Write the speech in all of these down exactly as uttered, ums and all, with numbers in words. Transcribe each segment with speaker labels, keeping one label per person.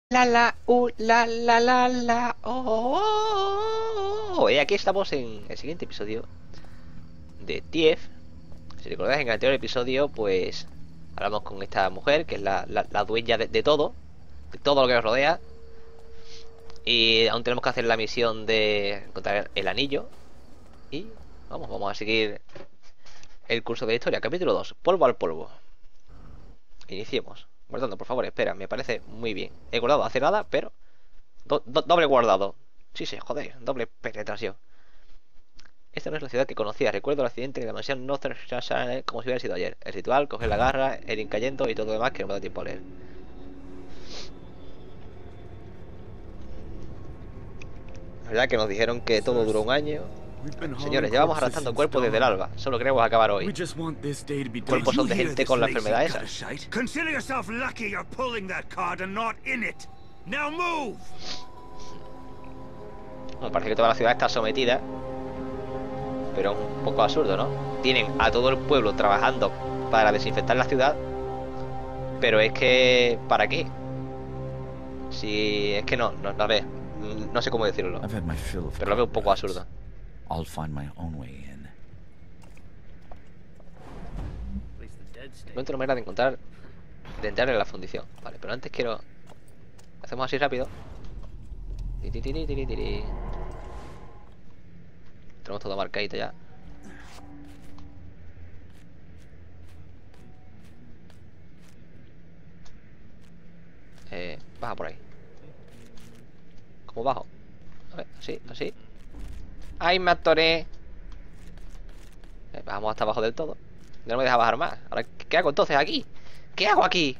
Speaker 1: La la, uh, la la la la, oh, oh, oh. Y aquí estamos en el siguiente episodio de T F. Si recordáis, en el anterior episodio, pues hablamos con esta mujer, que es la, la, la dueña de, de todo, de todo lo que nos rodea. Y aún tenemos que hacer la misión de encontrar el anillo. Y vamos, vamos a seguir el curso de la historia. Capítulo dos, polvo al polvo. Iniciemos. Guardando, por favor, espera, me parece muy bien. He guardado hace nada, pero do, do, doble guardado. Sí, sí, joder, doble penetración. Esta no es la ciudad que conocía. Recuerdo el accidente en la mansión Northern Sunshine como si hubiera sido ayer. El ritual, coger la garra, el incayendo y todo lo demás que no me da tiempo a leer. La verdad que nos dijeron que todo duró un año. Señores, llevamos arrastrando cuerpos desde el alba. Solo queremos acabar hoy. Cuerpos son de gente con la enfermedad esa.
Speaker 2: Consider yourself lucky you're pulling that card and not in it. Now move.
Speaker 1: Bueno, parece que toda la ciudad está sometida. Pero un poco absurdo, ¿no? Tienen a todo el pueblo trabajando para desinfectar la ciudad. Pero es que... ¿para qué? Si es que no, no, a ver, no sé cómo decirlo. Pero lo veo un poco absurdo.
Speaker 3: I'll find my own way in.
Speaker 1: Encuentro una manera de encontrar, de entrar en la fundición. Vale, pero antes quiero... Hacemos así rápido. Tiri, tiri, tiri, tiri. Tenemos todo marcadito ya. Eh, baja por ahí. ¿Cómo bajo? A ver, así, así. ¡Ay, me atoré! Eh, bajamos hasta abajo del todo. No me deja bajar más. Ahora, ¿qué hago entonces aquí? ¿Qué hago aquí?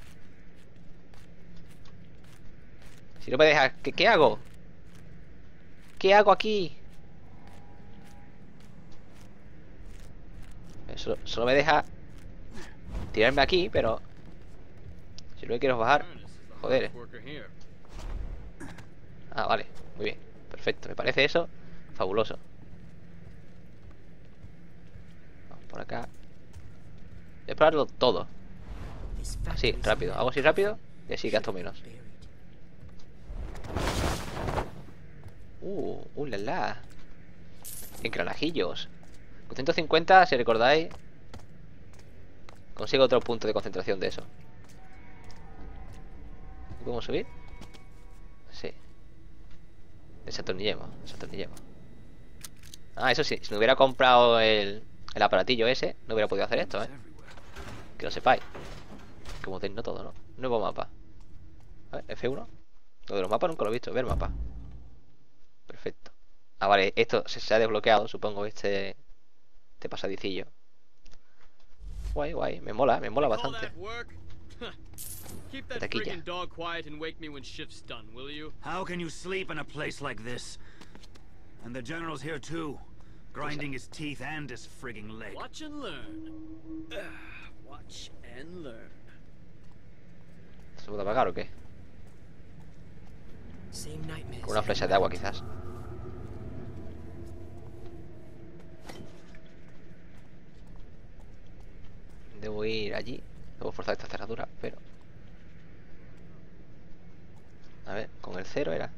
Speaker 1: Si no me deja... ¿Qué, qué hago? ¿Qué hago aquí? Solo, solo me deja tirarme aquí, pero... Si no quiero bajar... Joder. Ah, vale. Muy bien. Perfecto. Me parece eso fabuloso. Vamos por acá. Voy a explorarlo todo. Así, rápido. Hago así rápido y así gasto menos. Uh, uh, la la. Encanajillos. Con ciento cincuenta, si recordáis, consigo otro punto de concentración de eso. ¿Podemos subir? Sí. Desatornillemos, desatornillemos. Ah, eso sí, si me hubiera comprado el, el aparatillo ese, no hubiera podido hacer esto, ¿eh? Que lo sepáis. Como tenéis, no todo, ¿no? Nuevo mapa. A ver, F uno. Lo de los mapas nunca lo he visto, ver mapa. Perfecto. Ah, vale, esto se, se ha desbloqueado, supongo, este este pasadicillo. Guay, guay, me mola, me mola bastante.
Speaker 4: Keep that
Speaker 1: Taquilla.
Speaker 4: friggin' dog quiet and wake me when shift's done, will you?
Speaker 2: How can you sleep in a place like this? And the general's here too, grinding his teeth and his frigging leg.
Speaker 4: Watch and learn. Ugh, watch and learn.
Speaker 1: ¿Se puede apagar o qué? Con una flecha de agua quizás. Debo ir allí. Debo forzar esta cerradura, pero... A ver, con el cero era.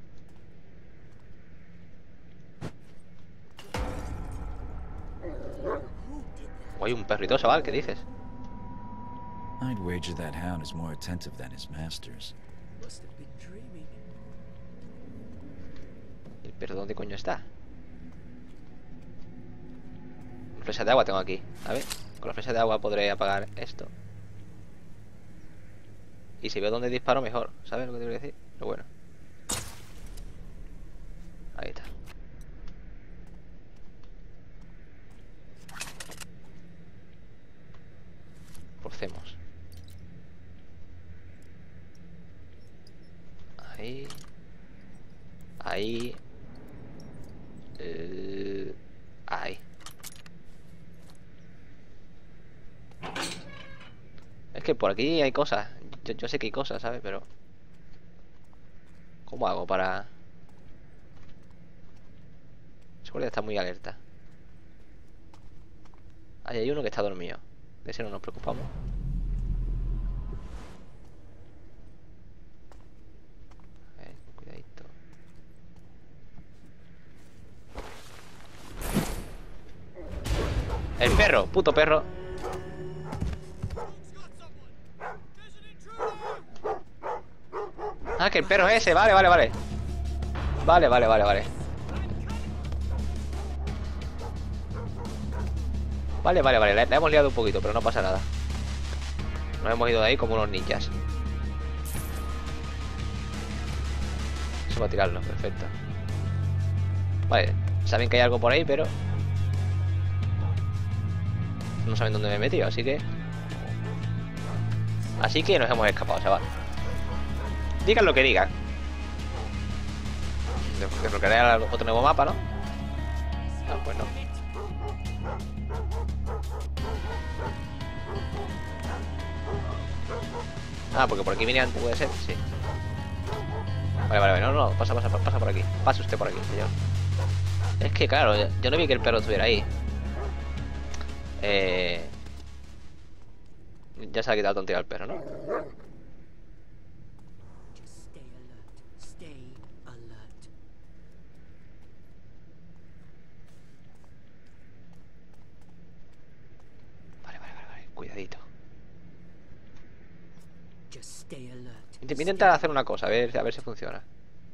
Speaker 1: O hay un perrito chaval, ¿qué dices?
Speaker 3: I'd wager that hound is more attentive than his masters.
Speaker 4: Must have been dreaming.
Speaker 1: ¿El perro dónde coño está? Una flecha de agua tengo aquí. A ver, con la flecha de agua podré apagar esto. Y si veo dónde disparo, mejor. ¿Sabes lo que te quiero decir? Pero bueno. Ahí está. Forcemos. Ahí. Ahí. Eh, ahí. Es que por aquí hay cosas. Yo, yo sé que hay cosas, ¿sabes? Pero... ¿cómo hago para...? Seguridad está muy alerta. Ahí hay uno que está dormido. De ese no nos preocupamos. El perro, puto perro. Ah, que el perro es ese, vale, vale, vale. Vale, vale, vale, vale. Vale, vale, vale, la, la hemos liado un poquito, pero no pasa nada. Nos hemos ido de ahí como unos ninjas. Eso va a tirarlo, perfecto. Vale, saben que hay algo por ahí, pero no saben dónde me he metido, así que Así que nos hemos escapado, chaval. Digan lo que digan. Desbloquearé otro nuevo mapa, ¿no? Ah, pues no. Ah, porque por aquí venía antes, puede ser, sí. Vale, vale, vale, no, no, pasa, pasa, pasa por aquí. Pase usted por aquí, señor. Es que, claro, yo no vi que el perro estuviera ahí. Eh... Ya se ha quitado tontería al perro, ¿no? Vale, vale, vale, vale. Cuidadito. Voy a intentar hacer una cosa, a ver, a ver si funciona.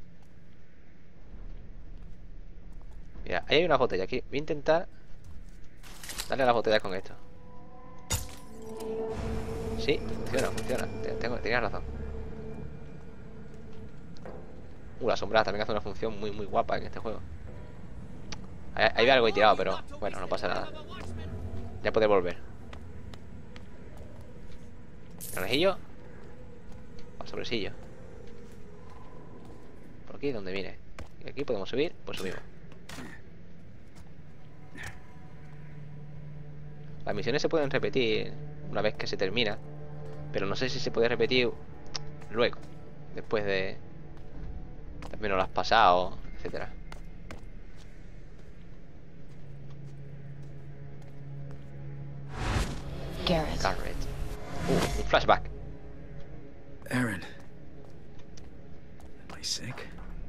Speaker 1: Mira, ahí hay una botella aquí. Voy a intentar darle a las botellas con esto. Sí, funciona, funciona. Tengo, tenías razón. Uh, la sombra también hace una función muy, muy guapa en este juego. Ahí, ahí ve algo ahí tirado, pero bueno, no pasa nada. Ya puede volver. ¿Conejillo? O sobrecillo. Por aquí, donde viene. Y aquí podemos subir, pues subimos. Las misiones se pueden repetir una vez que se termina, pero no sé si se puede repetir luego, después de también lo has pasado, etcétera.
Speaker 5: Garrett.
Speaker 1: Garrett. Uh, un flashback.
Speaker 3: Aaron. Am I sick?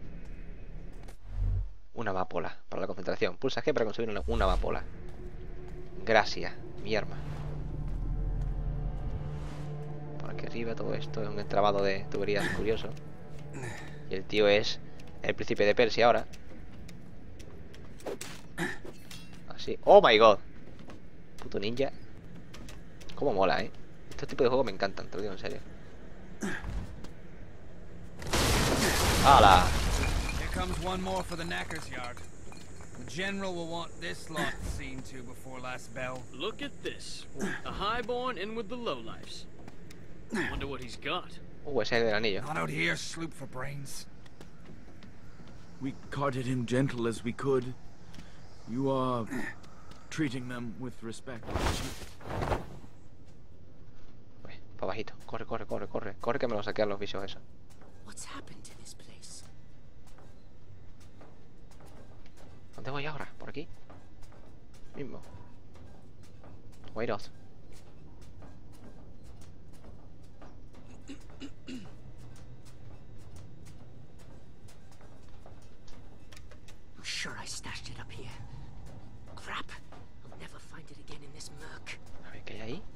Speaker 1: Una amapola para la concentración. Pulsa G para conseguir una, una amapola. Gracias, mi arma. Por aquí arriba todo esto es un entrabado de tuberías curioso. Y el tío es el príncipe de Persia ahora. Así. ¡Oh my god! Puto ninja. Cómo mola, eh. Estos tipos de juegos me encantan, te lo digo en serio. ¡Hala!
Speaker 6: Here comes one more for the knacker's yard. The general will want this lot seen to before last bell.
Speaker 4: Look at this. A highborn in with the lowlifes. Wonder what he's got.
Speaker 1: Uh, ese es del anillo.
Speaker 6: Not out here, sloop for brains.
Speaker 3: We carted him gentle as we could. You are treating them with respect.
Speaker 1: Uy, para bajito. Corre, corre, corre, corre. Corre que me lo saquean los bichos esos.
Speaker 5: What's happened to this place?
Speaker 1: ¿Dónde voy ahora? ¿Por aquí? Mismo. Wait out.
Speaker 5: I'm sure I stashed it up here. Crap. I'll never find it again in this murk.
Speaker 1: A ver, ¿qué hay ahí?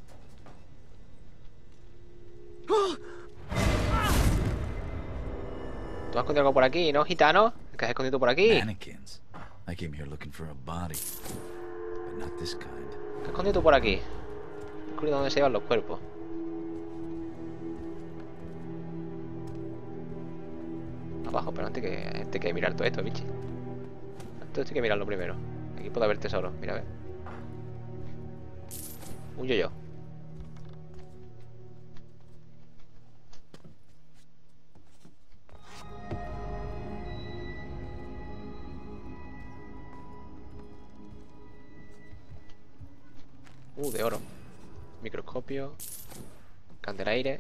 Speaker 1: ¿Tú has escondido algo por aquí, no, gitano? ¿Qué has escondido por aquí?
Speaker 3: Mannequins. I came here looking for a body, but not this kind.
Speaker 1: ¿Qué has escondido tú por aquí? Descubrí dónde se llevan los cuerpos. Abajo, pero antes que, antes que mirar todo esto, bichi. Todo esto hay que mirarlo primero. Aquí puede haber tesoro, mira a ver. Un yo-yo. Uh, de oro. Microscopio. Candelaire.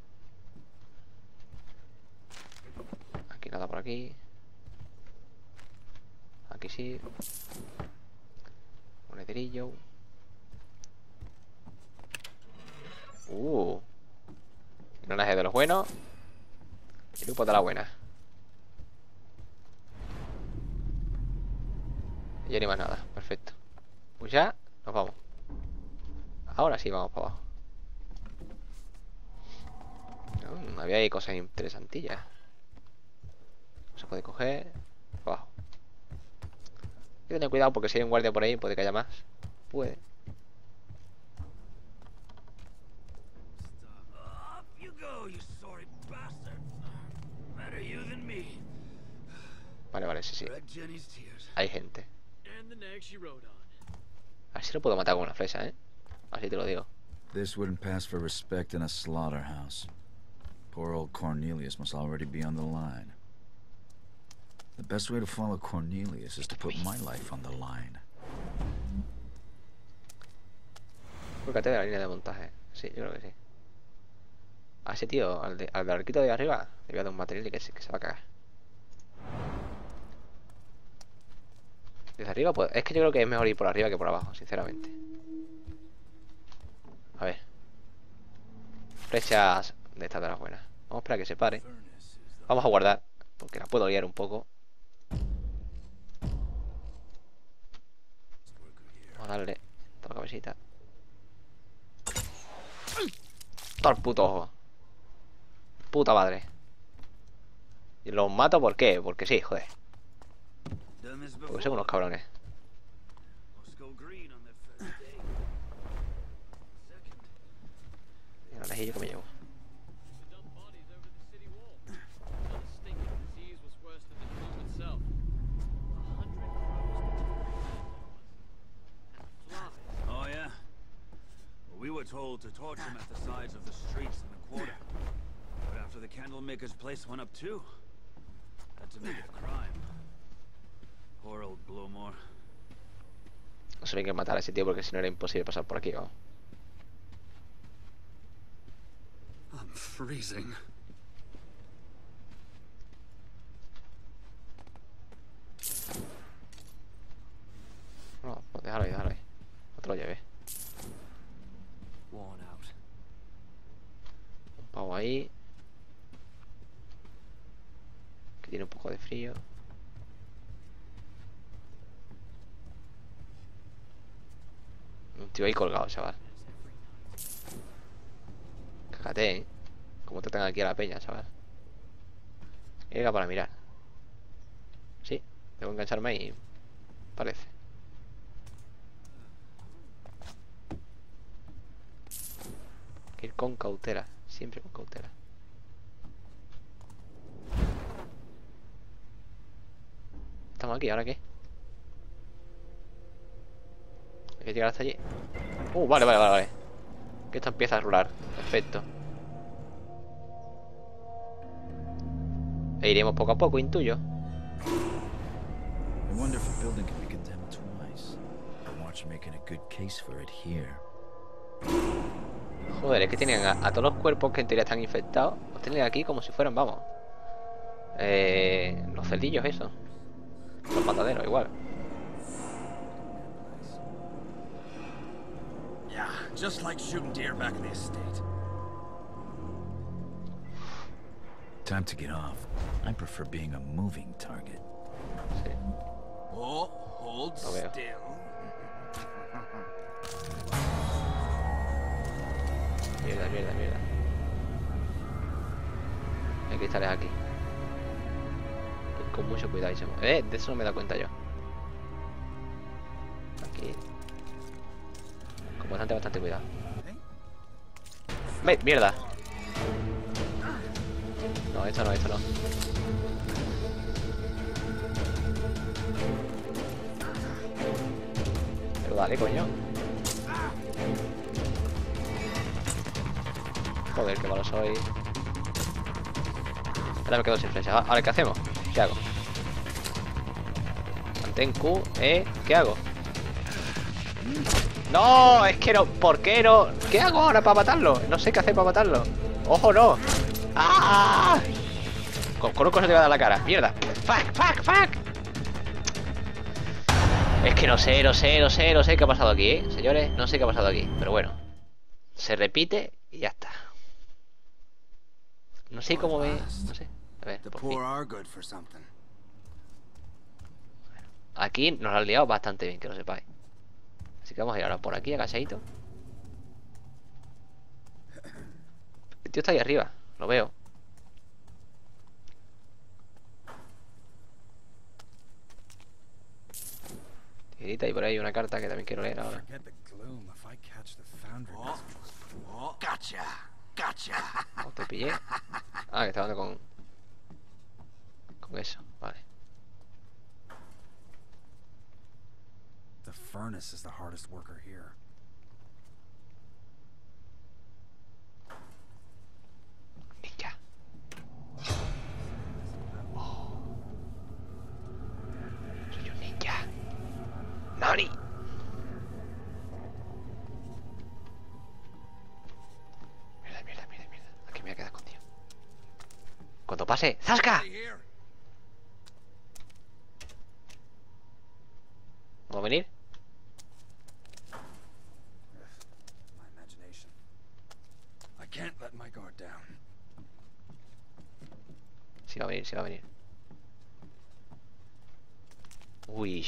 Speaker 1: Aquí nada por aquí. Aquí sí. Un hederillo. Uh. Engranaje de los buenos. Y grupo de la buena. Y ya ni más nada. Perfecto. Pues ya nos vamos. Ahora sí vamos para abajo. No, había ahí cosas interesantillas. Se puede coger. Para abajo. Hay que tener cuidado porque si hay un guardia por ahí puede que haya más. Puede.
Speaker 2: Up you go, you sorry bastard. Better you than me.
Speaker 1: Vale, vale, sí, sí.
Speaker 2: Red Jenny's tears.
Speaker 1: Hay gente.
Speaker 4: And the nag she rode on.
Speaker 1: A ver si lo puedo matar con una flecha, ¿eh? Así te lo digo.
Speaker 7: This wouldn't pass for respect in a slaughterhouse. Poor old Cornelius must already be on the line. The best way to follow Cornelius is to put my life on the line.
Speaker 1: Fíjate de la línea de montaje. Sí, yo creo que sí. A ese tío, al, de, al del arquito de arriba, le voy a dar un material y que se, que se va a cagar. Desde arriba, pues es que yo creo que es mejor ir por arriba que por abajo, sinceramente. A ver. Flechas de estas de las buenas. Vamos a esperar a que se pare. Vamos a guardar, porque la puedo liar un poco. Vamos a darle toda la cabecita. Todo el puto ojo. Puta madre. Y los mato, ¿por qué? Porque sí, joder. Porque son unos cabrones. Mira, el ajillo que me llevo.
Speaker 2: Oh yeah. Well, we were told to torch him at the sides of the streets in the quarter. But after the Candlemaker's place went up too, had to make it a crime. Poor old Blowmore.
Speaker 1: No se ve que matar a ese tío porque si no era imposible pasar por aquí, vamos.
Speaker 2: I'm freezing.
Speaker 1: No, pues déjalo ahí, déjalo ahí. No te lo lleves.
Speaker 2: Worn out.
Speaker 1: Un pavo ahí. Que tiene un poco de frío. Un tío ahí colgado, chaval. Cágate, ¿eh? Como te tengan aquí a la peña, chaval. Llega para mirar. Sí, tengo que engancharme ahí. Parece. Hay que ir con cautela. Siempre con cautela. Estamos aquí, ¿ahora qué? Hay que llegar hasta allí. Uh, vale, vale, vale, vale. Que esto empieza a rular. Perfecto. E iremos poco a poco, intuyo.
Speaker 7: I wonder if a building can be condemned twice. Watch making a good case for it here.
Speaker 1: Joder, es que tienen a, a todos los cuerpos que en teoría están infectados. Los tienen aquí como si fueran, vamos. Eh, los cerdillos, eso. Los mataderos, igual.
Speaker 6: Yeah, just like shooting deer back in the estate.
Speaker 7: Time to get off. I prefer being a moving target.
Speaker 1: Sí.
Speaker 6: Oh, hold
Speaker 1: Lo veo.
Speaker 6: still.
Speaker 1: Mierda, mierda, mierda. Hay cristales aquí. Ir con mucho cuidado. Eh, de eso no me he dado cuenta yo. Aquí. Con bastante, bastante cuidado. ¡Me! ¡Mierda! No, esto no, esto no. Pero dale, coño. Joder, qué malo soy. Ahora me quedo sin flecha. Ahora, ¿qué hacemos? ¿Qué hago? Mantén Q, E, ¿qué hago? No, es que no, ¿por qué no? ¿Qué hago ahora para matarlo? No sé qué hacer para matarlo. ¡Ojo, no! ¡Ah! Con, con un coso te va a dar la cara. ¡Mierda! ¡Fuck, fuck, fuck! Es que no sé, no sé, no sé, no sé qué ha pasado aquí, ¿eh? Señores, no sé qué ha pasado aquí. Pero bueno. Se repite y ya está. No sé cómo ve... No sé. A ver,
Speaker 6: The
Speaker 1: por
Speaker 6: poor
Speaker 1: fin.
Speaker 6: are good for something.
Speaker 1: Aquí nos lo han liado bastante bien, que lo sepáis. Así que vamos a ir ahora por aquí, agachadito. tío está ahí arriba. Lo veo. Tijerita, y por ahí una carta que también quiero leer ahora.
Speaker 6: Forget the gloom if I catch the foundry messengers.
Speaker 7: Oh, gotcha, gotcha.
Speaker 1: Oh, te pillé. Ah, que está hablando con... Con eso, vale.
Speaker 6: The furnace is the hardest worker here.
Speaker 1: Ninja. Oh. Soy un ninja. ¡Nani! Mierda, mierda, mierda, mierda. Aquí me voy a quedar escondido. Cuando pase, ¡zasca! ¿Vamos a venir?
Speaker 6: My imagination. I can't let my guard down.
Speaker 1: Sí va a venir, sí va a venir. Uy.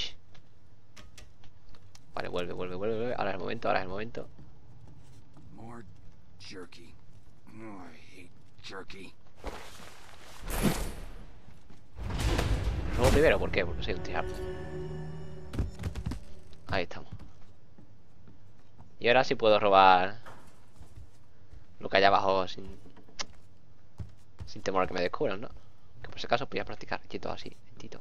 Speaker 1: Vale, vuelve, vuelve, vuelve, vuelve. Ahora es el momento, ahora es el momento.
Speaker 6: More jerky. Oh, I hate jerky.
Speaker 1: Luego primero, ¿por qué? Porque soy un tío. Ahí estamos. Y ahora sí puedo robar lo que hay abajo sin sin temor a que me descubran, ¿no? Que por si acaso voy a practicar quieto así, lentito.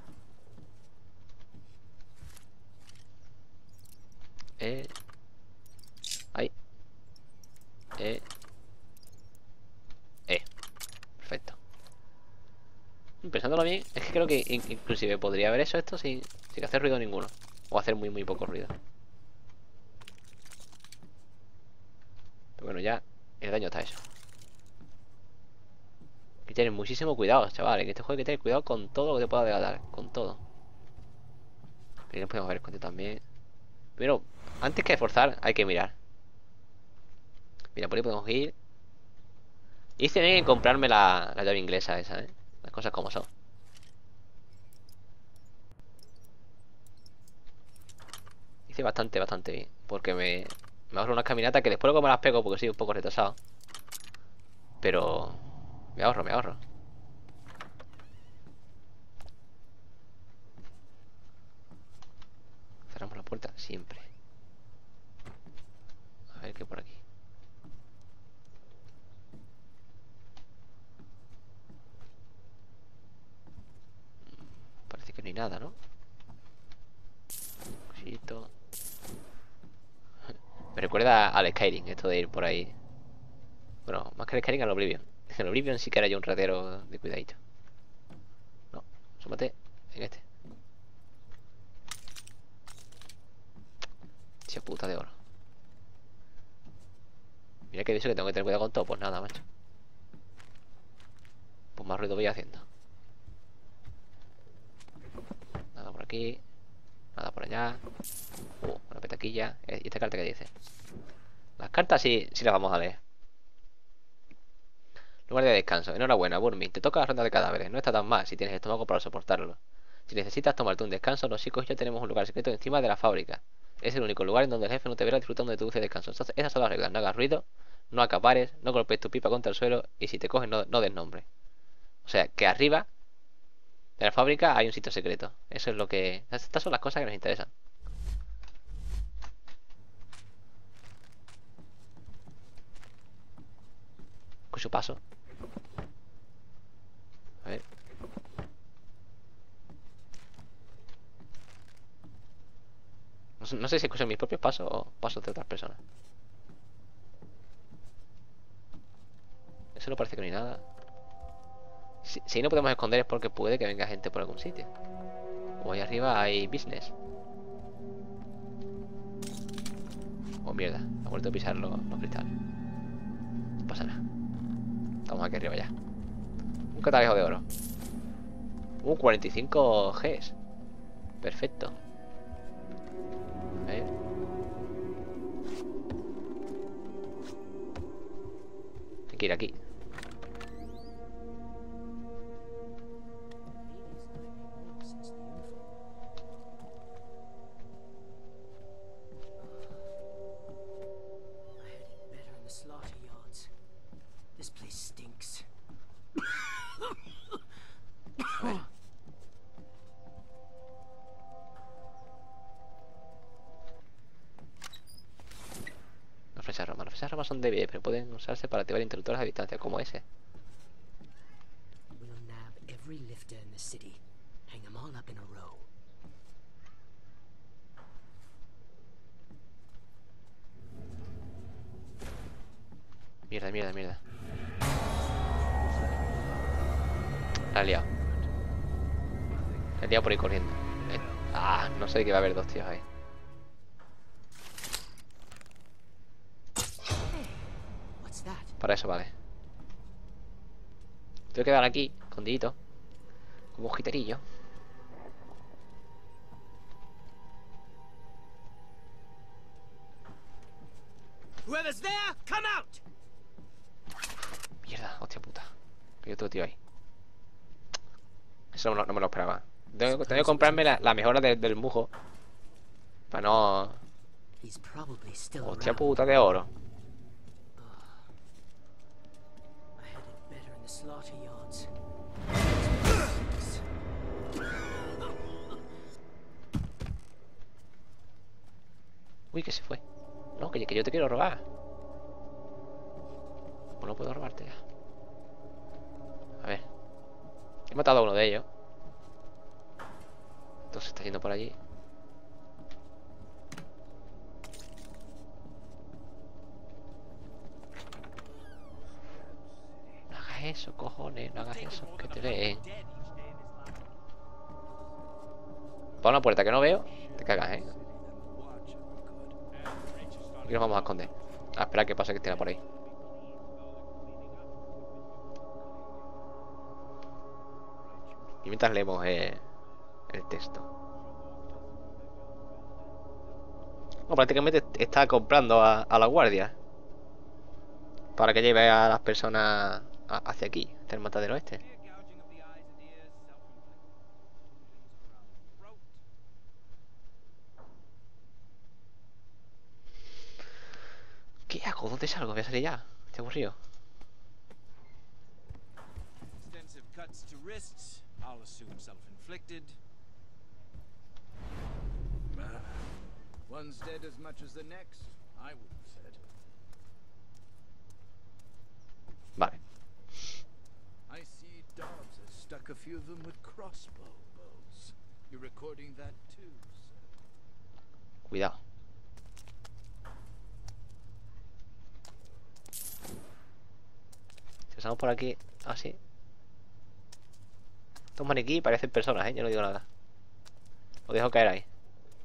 Speaker 1: Eh. Ahí. Eh. Eh. Perfecto. Pensándolo bien, es que creo que in inclusive podría haber hecho esto sin, sin hacer ruido ninguno. O hacer muy muy poco ruido. Pero bueno, ya el daño está hecho. Hay que tener muchísimo cuidado, chavales. En este juego hay que tener cuidado con todo lo que te pueda degradar. Con todo. Pero no podemos ver escondido también. Pero antes que esforzar, hay que mirar. Mira, por ahí podemos ir. Hice bien en comprarme la, la llave inglesa esa, ¿eh? Las cosas como son. Hice bastante, bastante bien. Porque me, me ahorro unas caminatas que después luego me las pego porque soy un poco retrasado. Pero me ahorro, me ahorro. Cerramos la puerta siempre. A ver qué por aquí. Parece que no hay nada, ¿no? Cosito. Me recuerda al Skyrim, esto de ir por ahí. Bueno, más que el Skyrim, al Oblivion. En el Oblivion sí que era yo un ratero de cuidadito. No, súmate en este. Tía puta de oro. Mira que dice que tengo que tener cuidado con todo. Pues nada, macho. Pues más ruido voy haciendo. Nada por aquí. Nada por allá. Uh, una petaquilla. ¿Y esta carta qué dice? Las cartas sí, sí las vamos a leer. Lugar de descanso. Enhorabuena, Burmi. Te toca la ronda de cadáveres. No está tan mal si tienes estómago para soportarlo. Si necesitas tomarte un descanso, los chicos y yo tenemos un lugar secreto encima de la fábrica. Es el único lugar en donde el jefe no te verá disfrutando de tu dulce descanso. Entonces, esas son las reglas. No hagas ruido, no acapares, no golpees tu pipa contra el suelo y si te cogen no, no des nombre. O sea, que arriba de la fábrica hay un sitio secreto. Eso es lo que... Estas son las cosas que nos interesan. Escucho paso. A ver. No sé, no sé si escucho mis propios pasos o pasos de otras personas. Eso no parece que no hay nada. Si, si no podemos esconder es porque puede que venga gente por algún sitio. O ahí arriba hay business. Oh mierda, ha vuelto a pisar los, los cristales. No pasa nada. Estamos aquí arriba ya. Un catalejo de oro. Uh, cuarenta y cinco Gs. Perfecto. A ver. Hay que ir aquí. armas son débiles, pero pueden usarse para activar interruptores a distancia, como ese.
Speaker 5: We'll nab every lifter in the city. Hang them all up in a row.
Speaker 1: Mierda, mierda, mierda. La he liado. La he liado por ir corriendo. Eh, Ah, no sé que va a haber dos tíos ahí.
Speaker 5: What's that?
Speaker 1: Para eso vale. Tengo que quedar aquí, escondidito. Como un jiterillo.
Speaker 5: Whoever's there, come out!
Speaker 1: Mierda, hostia puta. Que yo otro tío ahí. Eso no, no me lo esperaba. Tengo, tengo que comprarme la, la mejora de- del mujo. Para no...
Speaker 5: He's probably still
Speaker 1: Hostia
Speaker 5: around.
Speaker 1: puta de oro.
Speaker 5: I had it better in the slaughter yards.
Speaker 1: Uy, que se fue. No, que, que yo te quiero robar. Pues no puedo robarte ya. A ver. He matado a uno de ellos. Entonces está yendo por allí. No hagas eso, cojones. No hagas eso, que te ven. Para una puerta que no veo, te cagas, ¿eh? Y nos vamos a esconder. A esperar que pase que esté por ahí. Y mientras leemos eh, el texto. No, prácticamente está comprando a, a la guardia. Para que lleve a las personas a- hacia aquí, hacia el matadero este. ¿Qué hago? ¿Dónde salgo? Voy a salir ya. Estoy aburrido.
Speaker 6: Extensive cuts to wrists. I'll assume self-inflicted. Ah, one's dead as much as the next. I would have said.
Speaker 1: Vale.
Speaker 3: I see Dobbs has stuck a few of them with crossbow bows. You're recording that too, sir.
Speaker 1: Cuidado. Si pasamos por aquí, así. Estos maniquí parecen personas, ¿eh? Yo no digo nada. Lo dejo caer ahí.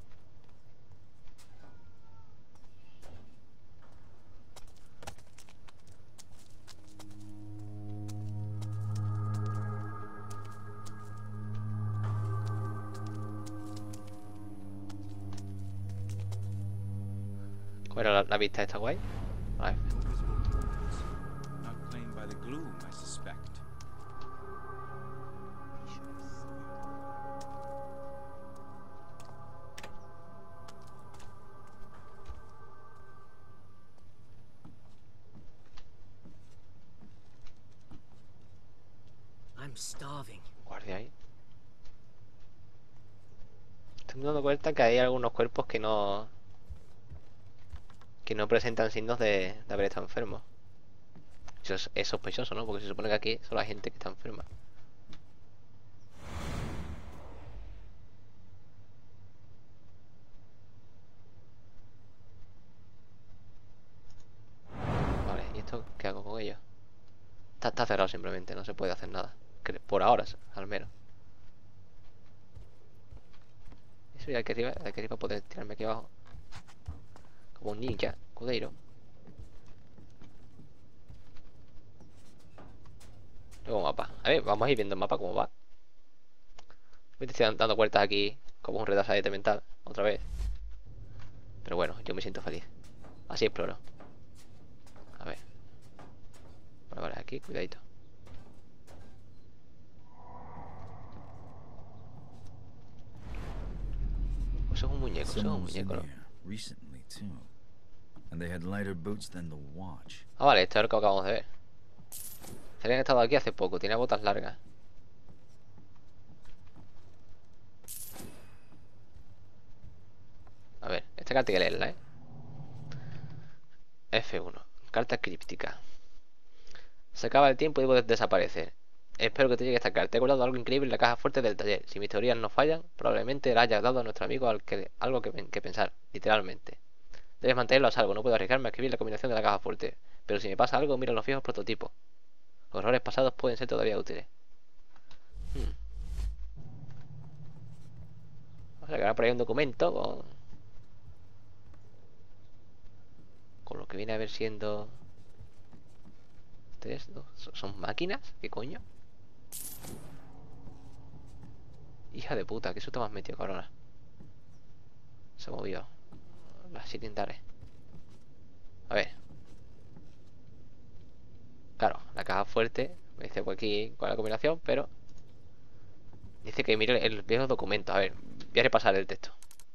Speaker 1: ¿Cuál era la, la vista esta guay? Vale.
Speaker 6: No visible wounds. Not claimed by the gloom, I suspect.
Speaker 5: I'm starving.
Speaker 1: Guardia ahí. Estoy dando cuenta que hay algunos cuerpos que no... que no presentan signos de, de haber estado enfermos. Eso es, es sospechoso, ¿no? Porque se supone que aquí solo hay gente que está enferma. Vale, ¿y esto qué hago con ellos? Está, está cerrado simplemente, no se puede hacer nada. Cre- Por ahora, al menos. Eso ya que arriba, hay que arriba poder tirarme aquí abajo. Como un ninja, Cudeiro. Luego mapa. A ver, vamos a ir viendo el mapa cómo va. Me estoy dando vueltas aquí como un retrasadete mental, otra vez. Pero bueno, yo me siento feliz. Así exploro. A ver. Vale, vale, aquí, cuidadito. Eso es un muñeco, eso es un
Speaker 7: Someone was in
Speaker 1: muñeco, ¿no?
Speaker 7: here recently too, and they had lighter boots than the watch.
Speaker 1: Ah, vale, esto es lo que acabamos de ver. Se habían estado aquí hace poco, tiene botas largas. A ver, esta carta hay que leerla, ¿eh? F uno. Carta críptica. Se acaba el tiempo y debo desaparecer. Espero que te llegue esta carta. He guardado algo increíble en la caja fuerte del taller. Si mis teorías no fallan, probablemente le haya dado a nuestro amigo al que, algo que, que pensar, literalmente. Debes mantenerlo a salvo. No puedo arriesgarme a escribir la combinación de la caja fuerte. Pero si me pasa algo, mira los viejos prototipos. Los errores pasados pueden ser todavía útiles. Hmm. O sea que ahora por ahí un documento con... Con lo que viene a ver siendo... ¿Ustedes dos? ¿Son máquinas? ¿Qué coño? Hija de puta, qué susto me has metido, cabrona. Se movió. Las siete tintares. A ver. Claro, la caja fuerte. Me dice por aquí cuál es la combinación, pero... Dice que mire el viejo documento. A ver, voy a repasar el texto.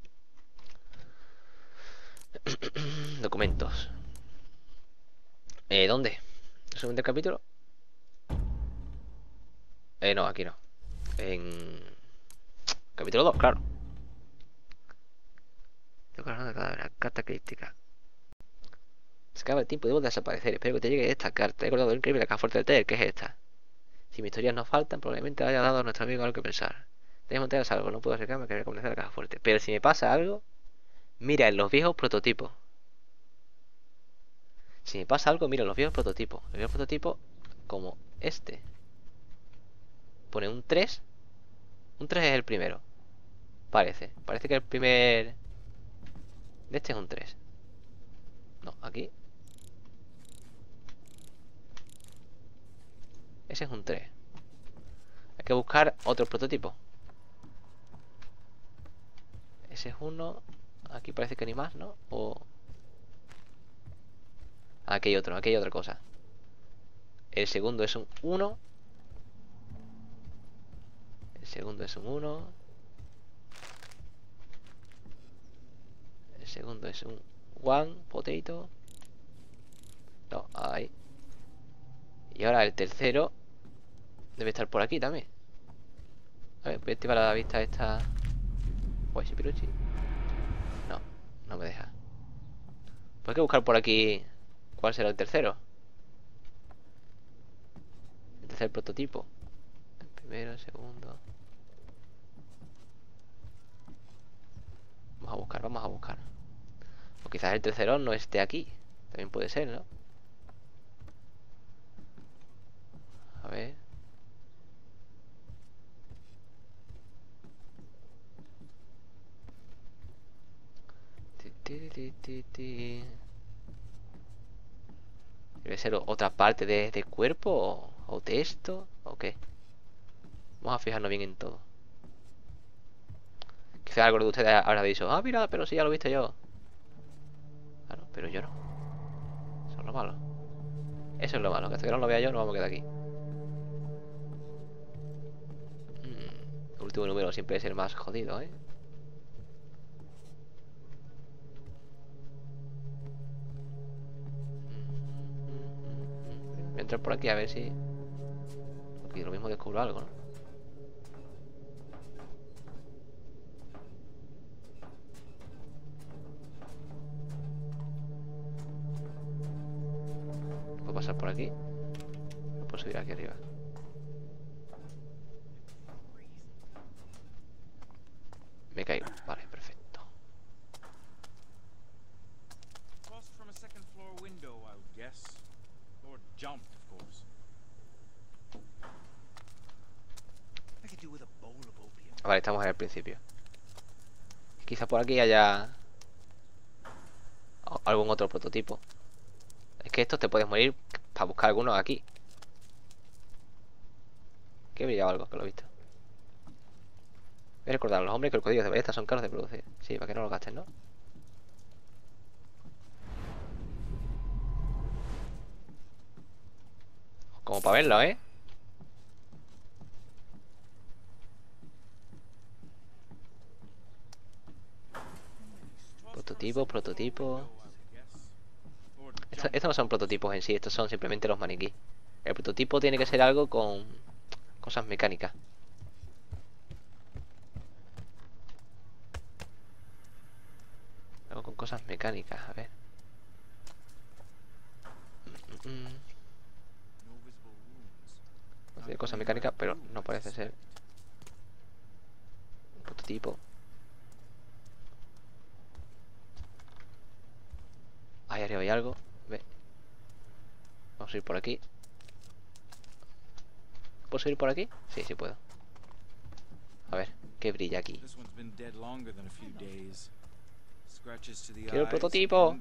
Speaker 1: Documentos. Eh, ¿dónde? ¿Resumen del capítulo? Eh, no, aquí no. En... Capítulo dos, claro. Carta críptica. Se acaba el tiempo y debo desaparecer. Espero que te llegue esta carta. He acordado de increíble la caja fuerte del taller. ¿Qué es esta? Si mis historias no faltan, probablemente haya dado a nuestro amigo algo que pensar. Debes mantener algo. No puedo acercarme a que recomendación de la caja fuerte. Pero si me pasa algo, mira en los viejos prototipos. Si me pasa algo, mira en los viejos prototipos. Los viejos prototipos como este. Pone un tres. Un tres es el primero. Parece. Parece que el primer... De este es un tres. No, aquí. Ese es un tres. Hay que buscar otro prototipo. Ese es uno. Aquí parece que ni más, ¿no? O... Aquí hay otro, aquí hay otra cosa. El segundo es un uno. El segundo es un uno. El segundo es un one potato. No, ahí. Y ahora el tercero debe estar por aquí también. A ver, voy a activar a la vista esta. Guay, si piruchi. No, no me deja. Pues hay que buscar por aquí cuál será el tercero. El tercer prototipo. El primero, el segundo. Vamos a buscar, vamos a buscar. O quizás el tercero no esté aquí. También puede ser, ¿no? A ver. Ti, ti, ti, ti, ti. Debe ser otra parte de, de cuerpo o, o texto o qué. Vamos a fijarnos bien en todo. Quizás algo de ustedes habrá dicho, ah, mira, pero sí, ya lo he visto yo. Claro, pero yo no. Eso es lo malo. Eso es lo malo, que hasta que no lo vea yo no vamos a quedar aquí. Mm, el último número siempre es el más jodido, ¿eh? Voy a entrar por aquí a ver si... Aquí lo mismo descubro algo, ¿no? ¿Puedo pasar por aquí? No puedo subir aquí arriba. Me caigo. Vale, perfecto. Vale, estamos en el principio. Quizá por aquí haya algún otro prototipo. Es que estos te puedes morir para buscar algunos aquí. Que he brillado algo, que lo he visto. Voy a recordar a los hombres que los códigos de ballesta son caros de producir. Sí, para que no los gasten, ¿no? Como para verlo, ¿eh? Prototipo, prototipo. Estos, estos no son prototipos en sí, estos son simplemente los maniquíes. El prototipo tiene que ser algo con cosas mecánicas. Algo con cosas mecánicas, a ver. mm. No sé, cosa mecánica, pero no parece ser. Un prototipo. Ahí arriba hay algo. Ve. Vamos a ir por aquí. ¿Puedo subir por aquí? Sí, sí puedo. A ver, ¿qué brilla aquí? Quiero el prototipo.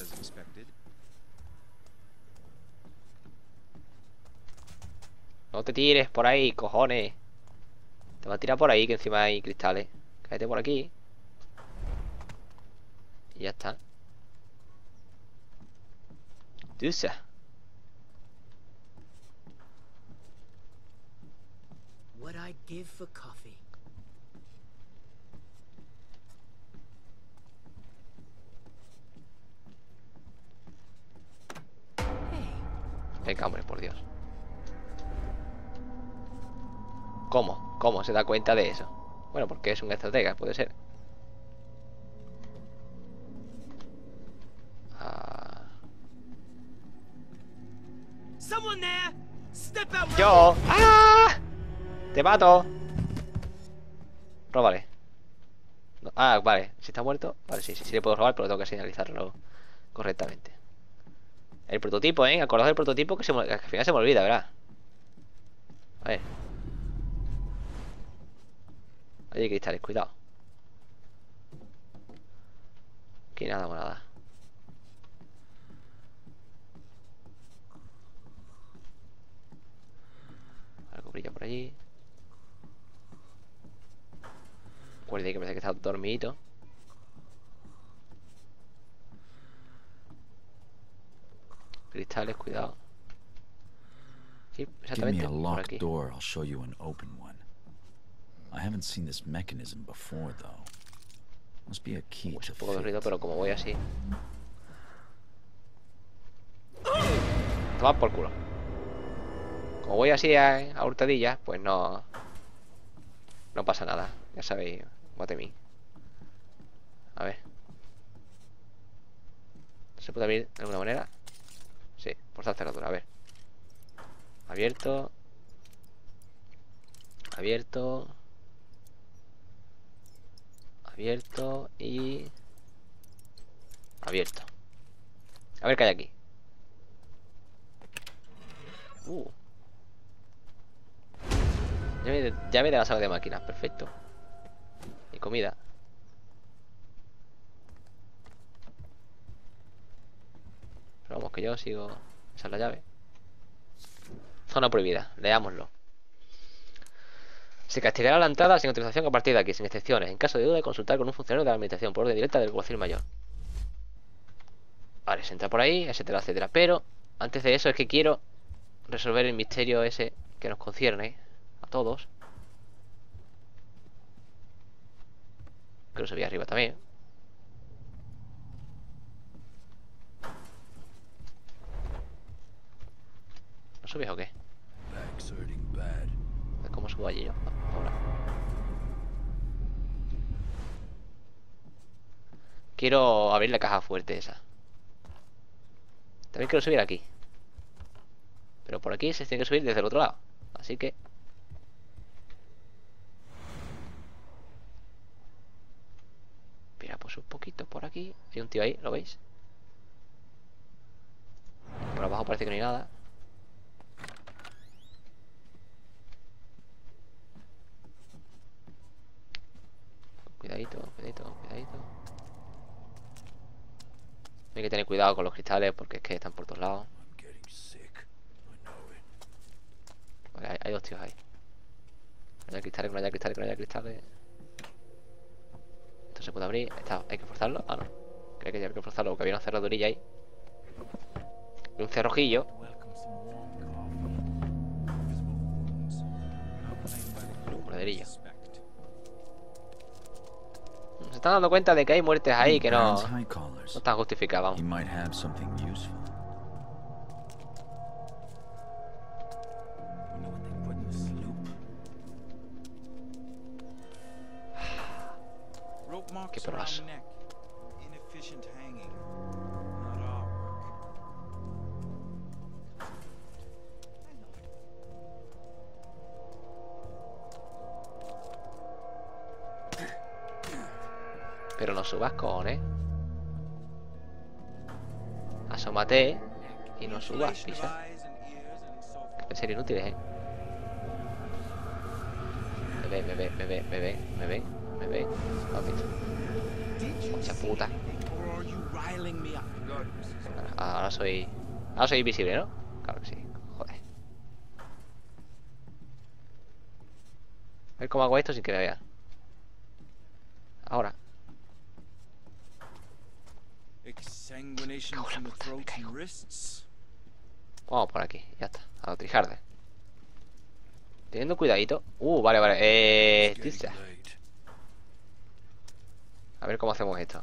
Speaker 1: No te tires por ahí, cojones. Te va a tirar por ahí, que encima hay cristales. Cállate por aquí. Y ya está. Tusa.
Speaker 5: What I'd give for coffee.
Speaker 1: Venga, hombre, por Dios. ¿Cómo? ¿Cómo se da cuenta de eso? Bueno, porque es un estratega, puede ser. Ah.
Speaker 5: Someone there! Step out.
Speaker 1: ¡Yo! ¡Ah! ¡Te mato! Róbale. No. Ah, vale. Si está muerto. Vale, sí, sí, sí le puedo robar, pero tengo que señalizarlo correctamente. El prototipo, ¿eh? Acordaos del prototipo que, se me... que al final se me olvida, ¿verdad? A ver. Ahí hay cristales, cuidado. Aquí nada, nada. Algo brilla por allí. Recuerde que parece que está dormidito. Cristales, cuidado. Sí, exactamente.
Speaker 7: Give me a
Speaker 1: Por
Speaker 7: locked
Speaker 1: aquí.
Speaker 7: door, I'll show you an open one. I haven't seen this mechanism before, though. Must be a key
Speaker 1: Uy,
Speaker 7: to
Speaker 1: un poco de
Speaker 7: fit.
Speaker 1: ruido, pero como voy así. Toma por culo. Como voy así a, a hurtadillas, pues no. No pasa nada. Ya sabéis, mate mí. A ver. ¿Se puede abrir de alguna manera? Sí, por esta cerradura, a ver. Abierto. Abierto. Abierto y... abierto. A ver qué hay aquí. Uh. Llave de, llave de la sala de máquinas, perfecto. Y comida. Pero vamos, que yo sigo. Esa es la llave. Zona prohibida, leámoslo. Se castigará la entrada sin autorización a partir de aquí, sin excepciones. En caso de duda, de consultar con un funcionario de la administración por orden directa del alguacil mayor. Vale, se entra por ahí, etcétera, etcétera. Pero antes de eso es que quiero resolver el misterio ese que nos concierne a todos. Creo que subí arriba también. ¿No subís o qué? ¿Cómo subo allí yo? Ahora. Quiero abrir la caja fuerte esa. También quiero subir aquí. Pero por aquí se tiene que subir desde el otro lado. Así que... mira, pues un poquito por aquí. Hay un tío ahí, ¿lo veis? Por abajo parece que no hay nada. Cuidadito, cuidadito, cuidadito. Hay que tener cuidado con los cristales porque es que están por todos lados. Vale, hay, hay dos tíos ahí. Que no haya cristales, que no haya cristales, que no haya cristales. Esto se puede abrir. Está, hay que forzarlo. Ah, no. Creo que hay que forzarlo porque había una cerradurilla ahí. Y un cerrojillo. Un corderillo. Se están dando cuenta de que hay muertes ahí que no, no están justificadas.
Speaker 7: He might have something useful.
Speaker 1: Qué probazo. Pero no subas, cojones. Asómate y no subas, pisa. Que sería inútiles, eh. Me ve, me ve, me ve, me ve, me ve, me ve. ¿Lo has visto? Mucha puta. Ahora, ahora soy. Ahora soy invisible, ¿no? Claro que sí. Joder. A ver cómo hago esto sin que me vean. Ahora. Vamos por aquí, ya está. A lo trijarde. Teniendo cuidadito. Uh, vale, vale. Eh. Tisa. A ver cómo hacemos esto.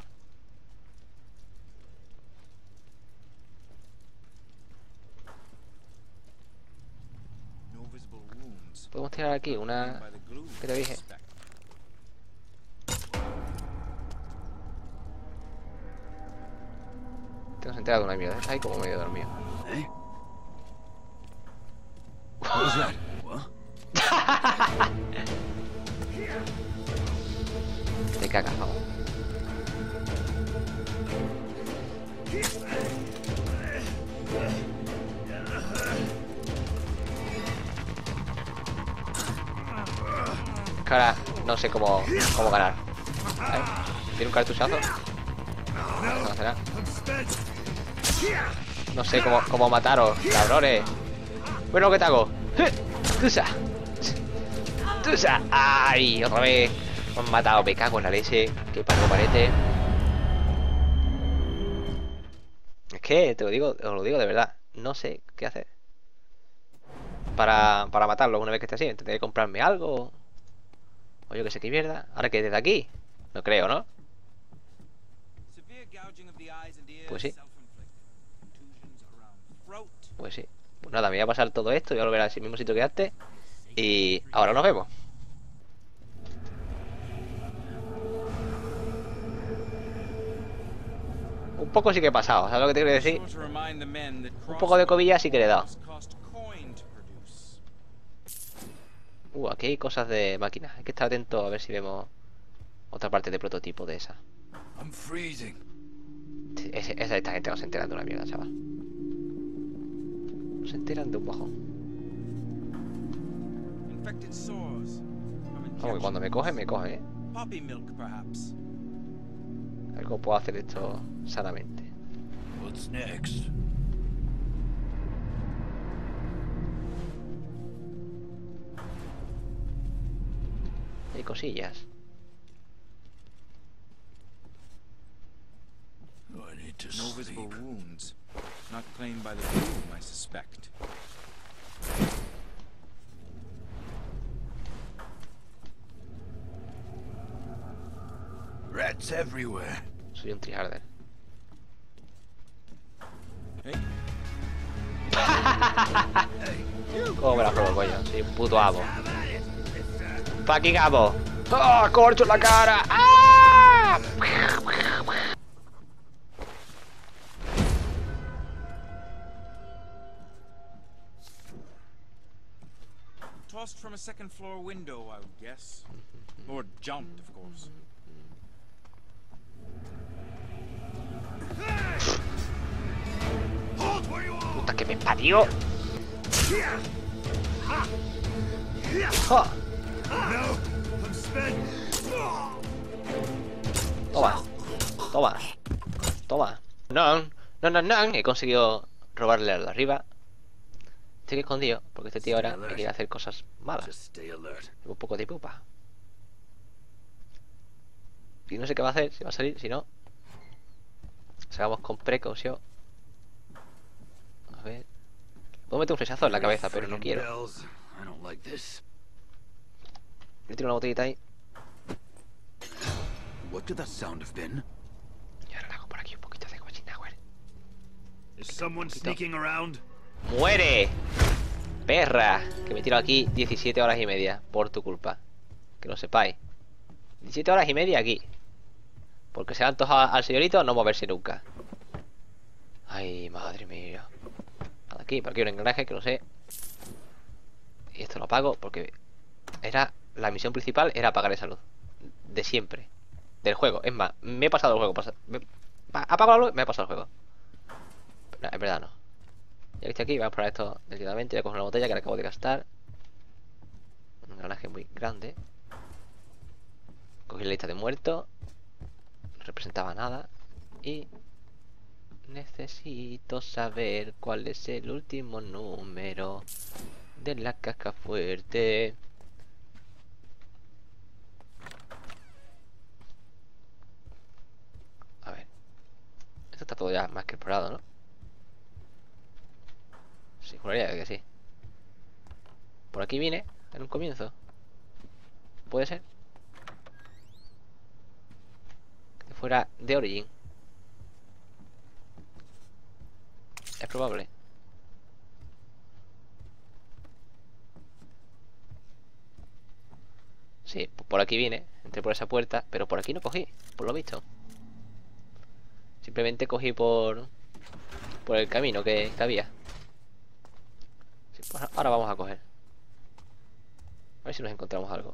Speaker 1: Podemos tirar aquí una. ¿Qué te dije? Tengo enterado de una mierda. Está ahí como medio dormido. Te cagas, vamos. Cara, no sé cómo, cómo ganar. ¿Eh? ¿Tiene un cartuchazo? No, será. No sé cómo, cómo mataros, cabrones. Bueno, ¿qué te hago? ¡Tusa! ¡Tusa! ¡Ay! Otra vez me han matado, me cago en la leche. Que parco parete. Es que te lo digo, os lo digo de verdad. No sé qué hacer Para, para matarlo una vez que esté así. Tendré que comprarme algo. O yo que sé qué mierda. Ahora que desde aquí. No creo, ¿no? Pues sí. Pues sí. Pues nada, me voy a pasar todo esto. Voy a volver al mismo sitio que antes. Y ahora nos vemos. Un poco sí que he pasado, ¿sabes lo que te quiero decir? Un poco de cobilla sí que le he dado. Uh, aquí hay cosas de máquinas. Hay que estar atento a ver si vemos otra parte de prototipo de esa. Sí, ese, esa, esta gente no se enteran de una mierda, chaval. No se enteran de un bajón. Vamos, que cuando me coge, me coge, ¿eh? A ver cómo puedo hacer esto sanamente.
Speaker 7: What's next?
Speaker 1: Hay cosillas.
Speaker 3: No visible wounds. Not claimed by the room, I suspect.
Speaker 7: Rats everywhere.
Speaker 1: Soy un triharder.
Speaker 3: Hey.
Speaker 1: ¿Cómo me la juego, coño? Soy un puto amo. Fucking amo. ¡Oh, corcho en la cara! ¡Ah!
Speaker 3: Tossed from a second floor window, I would guess. Or jumped, of course.
Speaker 1: Puta que me parió. ¡Ja! Toma. Toma. Toma. No, no, no, no. He conseguido robarle al de arriba. Estoy escondido porque este tío ahora me quiere hacer cosas malas. Un poco de pupa. Y no sé qué va a hacer, si va a salir, si no. Salgamos con precaución. A ver. Puedo meter un flechazo en la cabeza, pero no quiero. Le tiro una botellita ahí.
Speaker 7: What could that sound have been?
Speaker 1: Y ahora le hago por aquí un poquito de Wachinauer.
Speaker 2: Is someone sneaking around?
Speaker 1: ¡Muere! ¡Perra! Que me tiro aquí diecisiete horas y media por tu culpa. Que lo sepáis. diecisiete horas y media aquí. Porque se han antojado al señorito no moverse nunca. Ay, madre mía. Nada, aquí, por aquí un engranaje que lo sé. Y esto lo apago porque era la misión principal era apagar esa luz. De siempre. del juego. Es más, me he pasado el juego. Pasa... Me... Apago la luz, me he pasado el juego. Pero no, en verdad no. Ya que estoy aquí, voy a probar esto delicadamente. Voy a coger una botella que la acabo de gastar. Un engranaje muy grande. Cogí la lista de muertos. No representaba nada. Y necesito saber cuál es el último número de la caja fuerte. A ver. Esto está todo ya más que explorado, ¿no? Sí, juraría que sí. Por aquí vine en un comienzo. ¿Puede ser? Que fuera de Origin. Es probable. Sí, por aquí vine. Entré por esa puerta. Pero por aquí no cogí, por lo visto. Simplemente cogí por Por el camino que, que había. Sí, pues ahora vamos a coger. A ver si nos encontramos algo.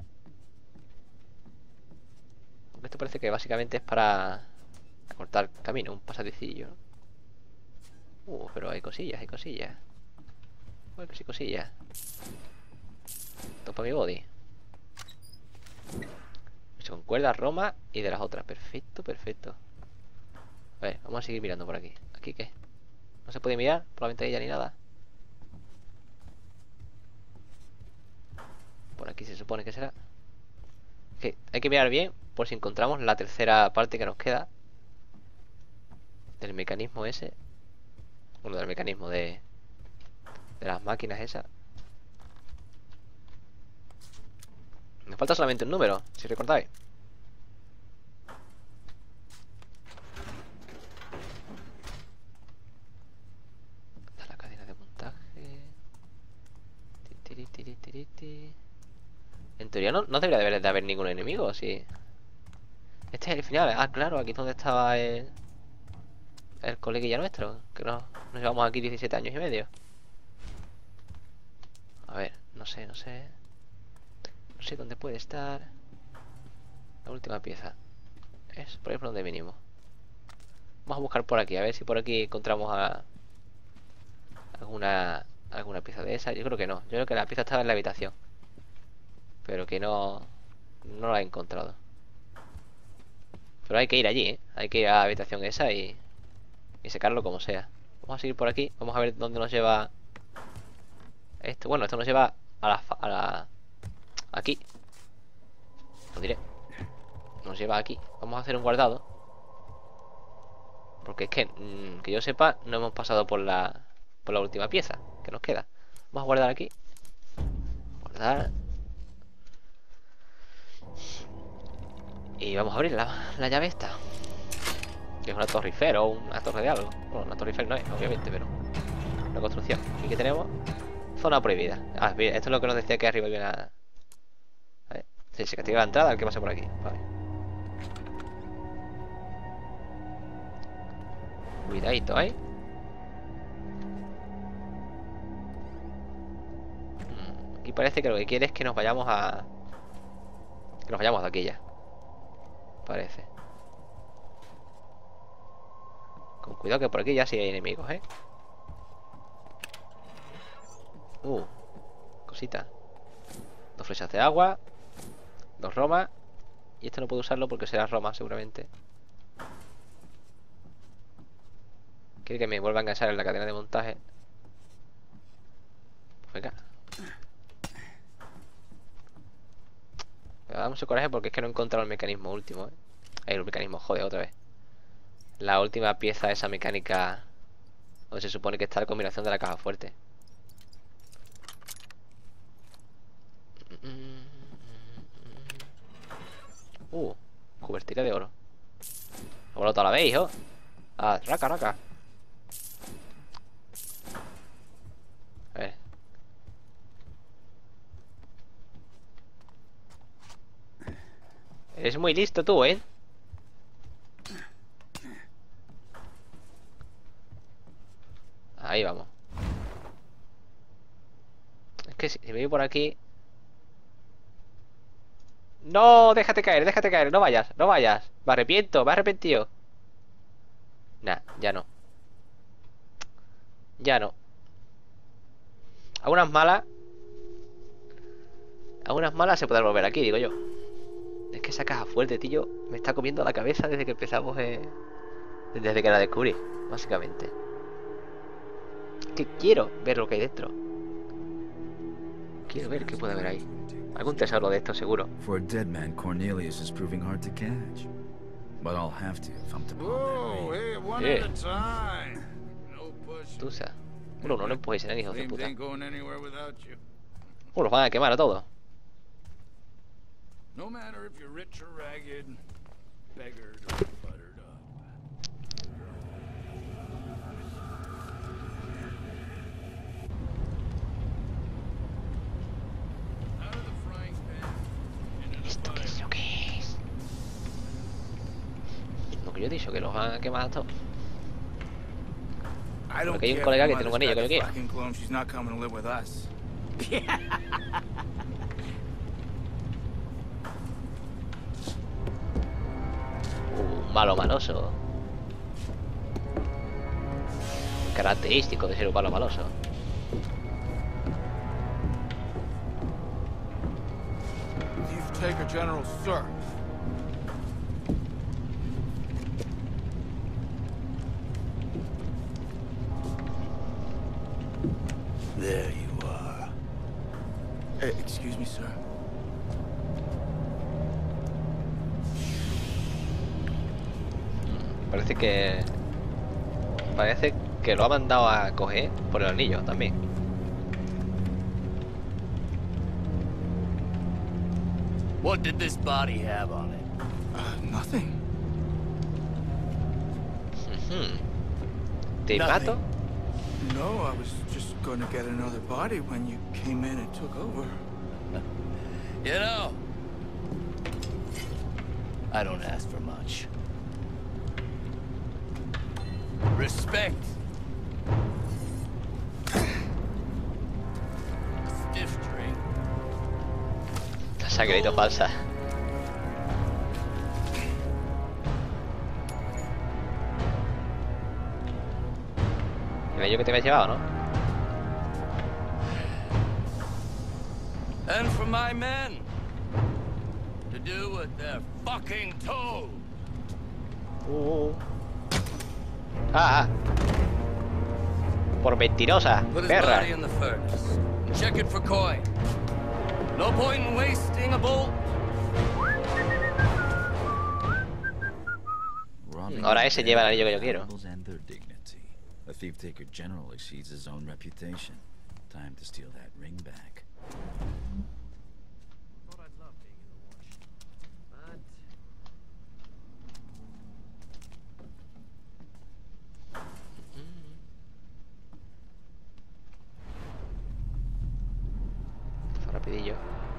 Speaker 1: Aunque esto parece que básicamente es para cortar camino, un pasadicillo. Uh, pero hay cosillas, hay cosillas. Uy, que sí, cosillas. Esto para mi body. Con cuerdas, Roma y de las otras. Perfecto, perfecto. A ver, vamos a seguir mirando por aquí. ¿Aquí qué? No se puede mirar por la ventanilla ni nada. Por aquí se supone que será. Que hay que mirar bien por si encontramos la tercera parte que nos queda del mecanismo ese. Bueno, del mecanismo de De las máquinas esas. Me falta solamente un número, si recordáis. Esta es la cadena de montaje. Tiri, tiri, tiri, tiri. En teoría no, no debería de haber, de haber ningún enemigo, sí. Este es el final. Ah, claro, aquí es donde estaba el El coleguilla nuestro. Que nos, nos llevamos aquí diecisiete años y medio. A ver, no sé, no sé. No sé dónde puede estar la última pieza. Es por ahí por donde venimos. Vamos a buscar por aquí, a ver si por aquí encontramos a alguna alguna pieza de esa. Yo creo que no. Yo creo que la pieza estaba en la habitación, pero que no no la he encontrado. Pero hay que ir allí, ¿eh? Hay que ir a la habitación esa y y sacarlo como sea. Vamos a seguir por aquí. Vamos a ver dónde nos lleva esto. Bueno, esto nos lleva a la, a la aquí. Lo diré. Nos lleva aquí. Vamos a hacer un guardado. Porque es que, mmm, que yo sepa, no hemos pasado por la por la última pieza que nos queda. Vamos a guardar aquí. Guardar. Y vamos a abrir la, la llave esta. Que es una torre Eiffel o una torre de algo. Bueno, una torre Eiffel no es, obviamente, pero una construcción. Aquí que tenemos zona prohibida. Ah, mira, esto es lo que nos decía que arriba había una... A ver. Sí, se castiga la entrada al que pase por aquí. Vale. Cuidadito, ¿eh? Aquí parece que lo que quiere es que nos vayamos a... Que nos vayamos de aquí ya. Parece. Con cuidado que por aquí ya sí hay enemigos, ¿eh? Uh, cosita. Dos flechas de agua. Dos Roma. Y este no puedo usarlo porque será Roma seguramente. Quiere que me vuelva a enganchar en la cadena de montaje. Pues venga. Me da mucho coraje porque es que no he encontrado el mecanismo último, ¿eh? El mecanismo, joder, otra vez. La última pieza de esa mecánica donde se supone que está la combinación de la caja fuerte. Uh, cubertilla de oro. Lo vuelto a la vez, hijo. Ah, raca, raca. A ver. Eres muy listo tú, ¿eh? Ahí vamos. Es que si me voy por aquí No, déjate caer, déjate caer, no vayas, no vayas. Me arrepiento, me he arrepentido. Nah, ya no. Ya no. A unas malas. A unas malas se podrá volver aquí, digo yo. Es que esa caja fuerte, tío, me está comiendo la cabeza desde que empezamos, eh... desde que la descubrí, básicamente. Que quiero ver lo que hay dentro. Quiero ver qué puede haber ahí. Algún tesoro de esto, seguro.
Speaker 7: For a dead man, Cornelius is proving hard to catch. But I'll have to if I'm to pull
Speaker 3: Whoa,
Speaker 7: that ring.
Speaker 3: hey, one
Speaker 1: Yeah.
Speaker 3: at a time. No push.
Speaker 1: Tusa. Uno, no lo empujes, eran hijos de
Speaker 3: Things
Speaker 1: puta.
Speaker 3: ain't going anywhere without you.
Speaker 1: Uh, los van a quemar a todos.
Speaker 3: No matter if you're rich or ragged, beggared or buttered up. Out of the frying pan into the
Speaker 1: ¿Esto qué es
Speaker 3: fire.
Speaker 1: lo que es? Lo que yo he dicho, que los van a quemar a todos.
Speaker 6: I don't
Speaker 1: Porque hay un
Speaker 6: care
Speaker 1: colega
Speaker 6: if
Speaker 1: que
Speaker 6: your
Speaker 1: tiene un
Speaker 6: mother's
Speaker 1: anillo,
Speaker 6: got
Speaker 1: que
Speaker 6: the
Speaker 1: lo quiere.
Speaker 6: fucking clone, she's not coming to live with us.
Speaker 1: Uh, malo maloso. Característico de ser un malo maloso.
Speaker 6: You've taken General Sir.
Speaker 3: There you are.
Speaker 6: Hey, excuse me, sir.
Speaker 1: Parece que... Parece que lo ha mandado a coger por el anillo también.
Speaker 3: What did this body have on it?
Speaker 6: Uh, nothing.
Speaker 1: Ujú. ¿Te
Speaker 3: Nothing.
Speaker 1: mato?
Speaker 6: No, I was just going to get another body when you came in and took over.
Speaker 3: You know, I don't ask for much. Respect. Stiff drink.
Speaker 1: La sangreito falsa. Era yo que te habías llevado, ¿no?
Speaker 3: And for my men to do what they're fucking told.
Speaker 1: Uh. Ah, ah. Por mentirosa,
Speaker 3: Put his
Speaker 1: perra.
Speaker 3: body in the furnace. Check it for coin. No point in wasting a bolt.
Speaker 7: Robbing
Speaker 1: Ahora
Speaker 7: the
Speaker 1: ese lleva el anillo que yo quiero.
Speaker 7: valuables and their dignity. A thief-taker general exceeds his own reputation. Time to steal that ring back.
Speaker 4: Thought I'd love being in the wash. But
Speaker 1: Esto rapidillo.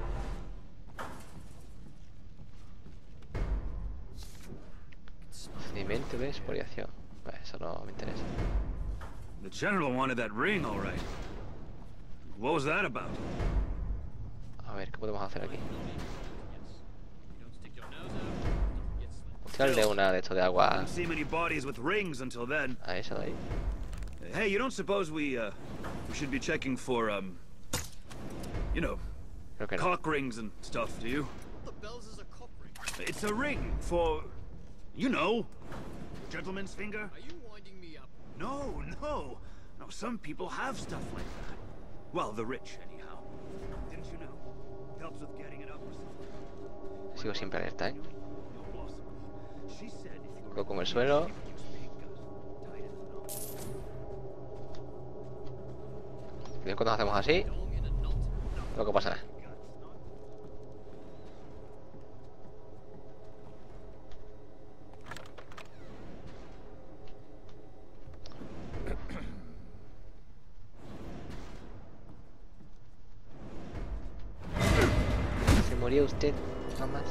Speaker 1: Procedimiento de expoliación. Bueno, eso no me interesa.
Speaker 2: The general wanted that ring, all right. What was that about?
Speaker 1: A ver, ¿qué podemos hacer aquí?
Speaker 4: you don't stick your nose out, don't get slipped.
Speaker 1: Tirarle una de esto de agua
Speaker 2: Didn't see many bodies with rings until then.
Speaker 1: a esa de ahí.
Speaker 2: Hey, you don't suppose we, uh, we should be checking for, um, you know,
Speaker 1: Creo que no.
Speaker 2: cock rings and stuff, do you?
Speaker 4: The bells is a cock ring.
Speaker 2: It's a ring for, you know, gentleman's finger.
Speaker 4: Are you winding me up?
Speaker 2: No, no. No, some people have stuff like that. Well, the rich, anyhow. Didn't you know? Helps with getting it up or something.
Speaker 1: Sigo siempre alerta, ¿eh?
Speaker 2: Your boss. She said if you were
Speaker 1: Toco como el suelo.
Speaker 2: use fingers, tied in a knot.
Speaker 1: Y cuando hacemos así,
Speaker 4: Long in a knot.
Speaker 1: no que pasa nada. Se murió usted, mamás.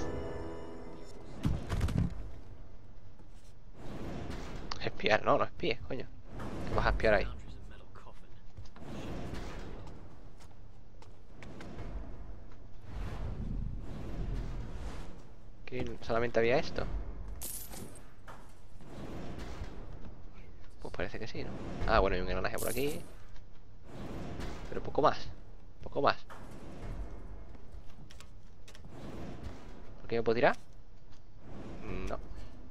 Speaker 1: Espiar, no, no espíes, coño. ¿Qué vas a espiar ahí?
Speaker 4: Foundry's a metal coffin.
Speaker 1: Que solamente había esto. Pues parece que sí, ¿no? Ah, bueno, hay un engranaje por aquí. Pero poco más. Poco más. ¿Por qué me puedo tirar? No.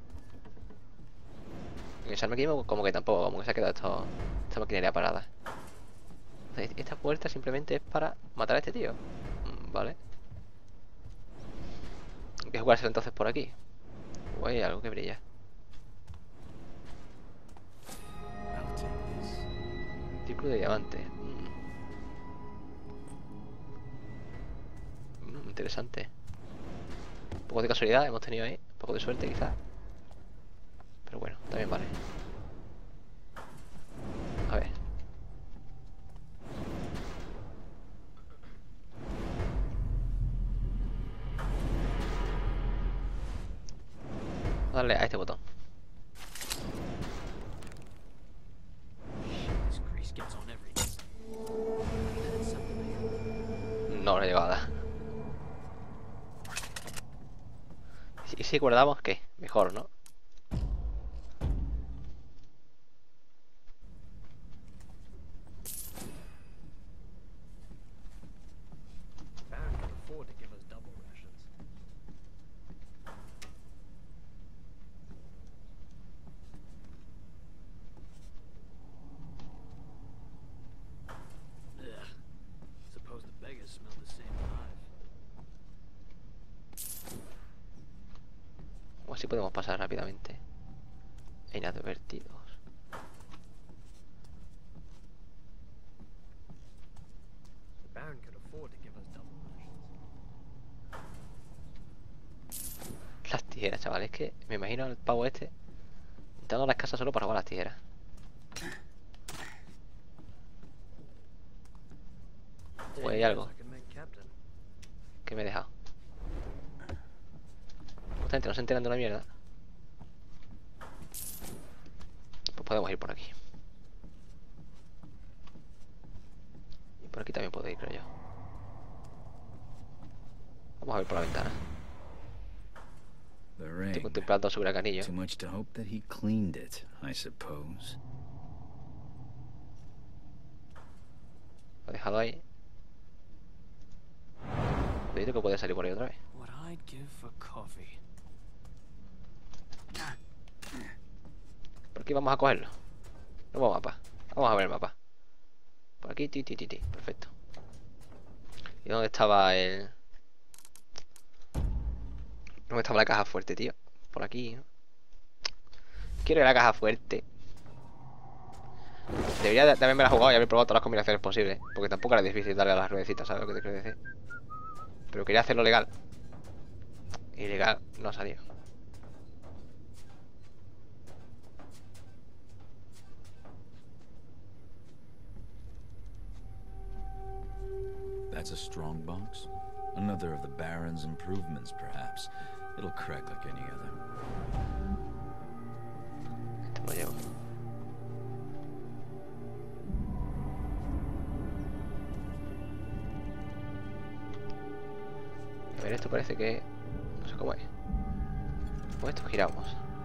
Speaker 1: En el Salme como que tampoco. Como que se ha quedado esto, esta maquinaria parada. Esta puerta simplemente es para matar a este tío. Vale. Hay que jugárselo entonces por aquí. O hay algo que brilla. Círculo de diamante. Mm. Mm, interesante. Un poco de casualidad hemos tenido ahí. Un poco de suerte quizás. Pero bueno, también vale. A ver. Darle a este botón. No lo he llegado a dar. Y si guardamos, ¿qué? Mejor, ¿no? O así podemos pasar rápidamente. Inadvertidos. Las tijeras, chavales, es que me imagino al pavo este entrando a las casas solo para robar las tijeras. O hay algo que me he dejado. Justamente no se enteran de una mierda. Pues podemos ir por aquí. Y por aquí también puedo ir, creo yo. Vamos a ver por la ventana. Estoy contemplando su gracanillo.
Speaker 7: Too much to hope that he cleaned it, I suppose.
Speaker 1: Lo he dejado ahí. Cuidado que puede salir por ahí otra vez.
Speaker 4: What I'd give for coffee.
Speaker 1: Por aquí vamos a cogerlo. Nuevo mapa. Vamos a ver el mapa. Por aquí, ti, ti, ti, ti. Perfecto. ¿Y dónde estaba el...? ¿Dónde estaba la caja fuerte, tío? Por aquí, ¿no? Quiero ir a la caja fuerte. Debería de haberme la jugado y haber probado todas las combinaciones posibles. Porque tampoco era difícil darle a las ruedecitas, ¿sabes lo que te quiero decir? Pero quería hacerlo legal. Y legal no ha salido.
Speaker 7: That's a strong box. Another of the Baron's improvements, perhaps. It'll crack like any other.
Speaker 1: Este lo llevo. A ver, esto parece que... no sé cómo es. Con esto giramos.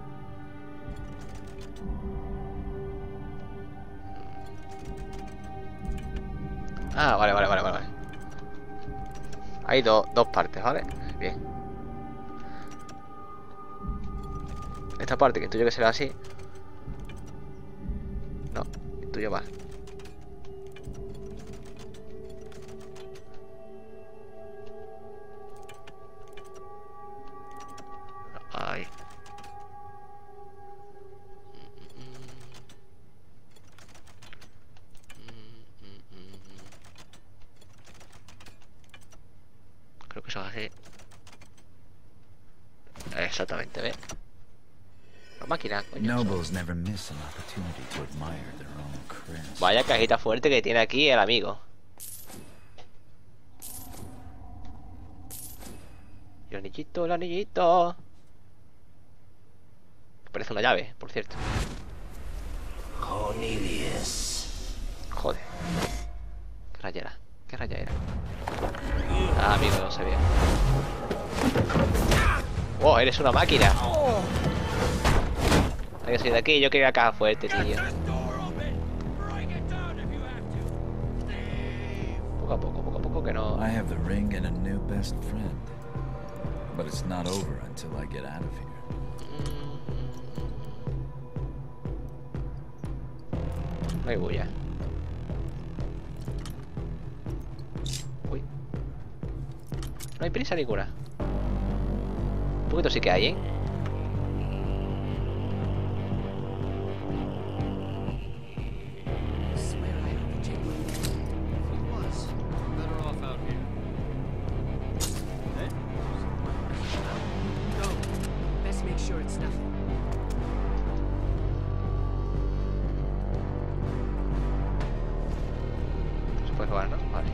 Speaker 1: Ah, vale, vale, vale, vale. Hay do, dos partes, ¿vale? Bien. Esta parte que intuyo que será así. No, intuyo mal. Ahí. Creo que eso es así. Exactamente, ¿ves? La máquina, coño.
Speaker 7: Nobles never miss an opportunity to admire their own crest.
Speaker 1: Vaya cajita fuerte que tiene aquí el amigo. El anillito, el anillito. Parece una llave, por cierto.
Speaker 5: Cornelius.
Speaker 1: Joder. Qué rayera, qué rayera. Ah, amigo, no sabía. Oh, eres una máquina. Hay que salir de aquí. Yo quería caja fuerte, tío. Poco a poco, poco a poco que no.
Speaker 7: I have the ring and a new best friend. But it's not over until I get out of here.
Speaker 1: No hay bulla. Uy. No hay prisa ninguna. Un poquito sí que hay, ¿eh?
Speaker 5: Swear I heard the jingle.
Speaker 4: If he was, we're better off out here.
Speaker 5: Go. Best make sure it's nothing.
Speaker 1: Se puede robar, ¿no? Vale.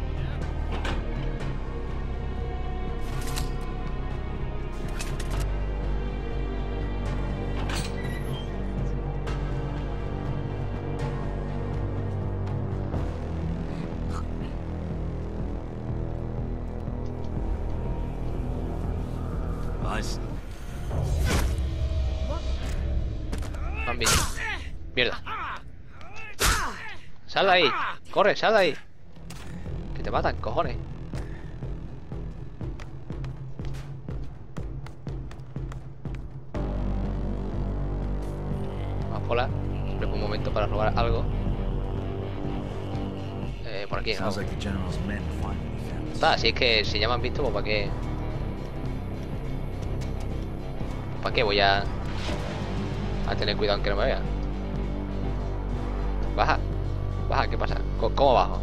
Speaker 2: Nice.
Speaker 1: Han visto. Mierda. Sal de ahí. Corre, sal de ahí. Que te matan, cojones. Vamos por la. Siempre fue un momento para robar algo. Eh, por aquí,
Speaker 7: Sounds
Speaker 1: ¿no?
Speaker 7: like the general's men finally found us.
Speaker 1: Va, si es que si ya me han visto, pues para qué. ¿Para qué voy a, a tener cuidado en que no me vean? Baja, baja, ¿qué pasa? ¿Cómo, cómo bajo?